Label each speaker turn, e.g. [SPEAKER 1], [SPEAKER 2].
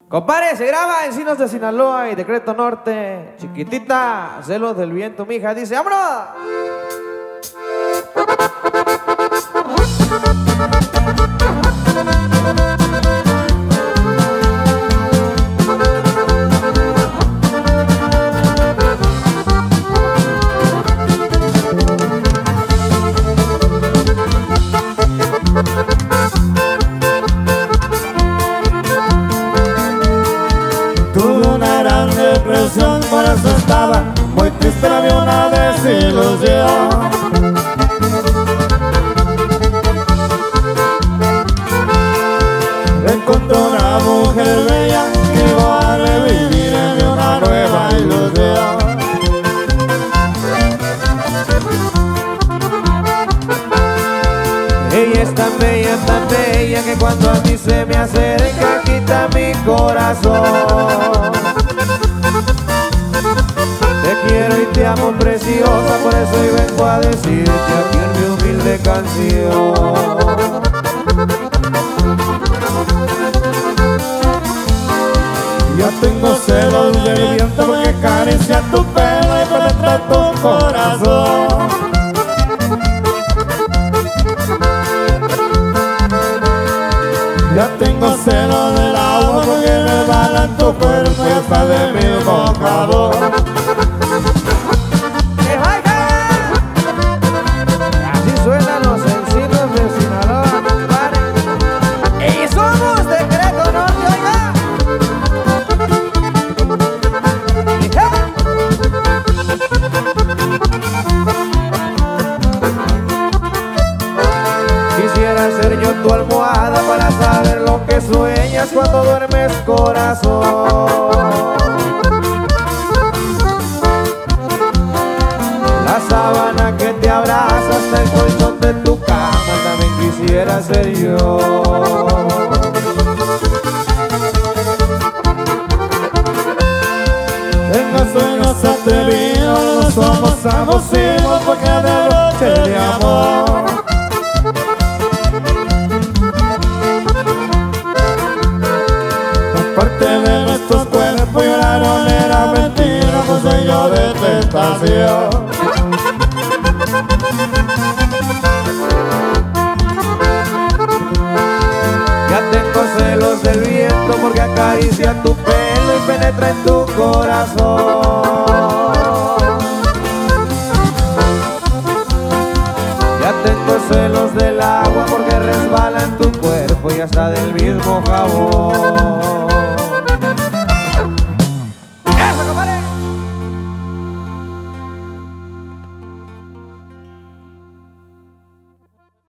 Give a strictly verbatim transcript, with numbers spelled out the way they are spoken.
[SPEAKER 1] Compadre, se graba Encinos de Sinaloa y Decreto Norte. Chiquitita, celos del viento, mija. Dice, ¡vámonos!
[SPEAKER 2] Tuve una gran depresión, por eso estaba muy triste, me dio una desilusión. Encontré una mujer bella que iba a revivir en mí una nueva ilusión.
[SPEAKER 1] Ella es tan bella, tan bella que cuando a mí se me acerca quita mi corazón. Te quiero y te amo, preciosa, por eso hoy vengo a decirte aquí en mi humilde canción.
[SPEAKER 2] Yo tengo celos del viento porque acaricia tu pelo y penetra tu corazón. Ya tengo celos del agua porque resbala en tu cuerpo y está del mismo jabón.
[SPEAKER 1] ¡Que vaya! Así suenan los Encinos de Sinaloa, compadre. ¡Y somos Decreto Norte, oiga! Quisiera ser yo tu almohada para saber lo que sueñas cuando duermes, corazón. La sábana que te abraza hasta el colchón de tu cama también quisiera ser yo.
[SPEAKER 2] Tengo sueños atrevidos, no somos abusivos porque de noche de amor. Parte de nuestros cuerpos lloraron, era mentira, pues soy yo de tentación.
[SPEAKER 1] Ya tengo celos del viento porque acaricia tu pelo y penetra en tu corazón. Ya tengo celos del agua porque resbala en tu cuerpo y hasta del mismo jabón.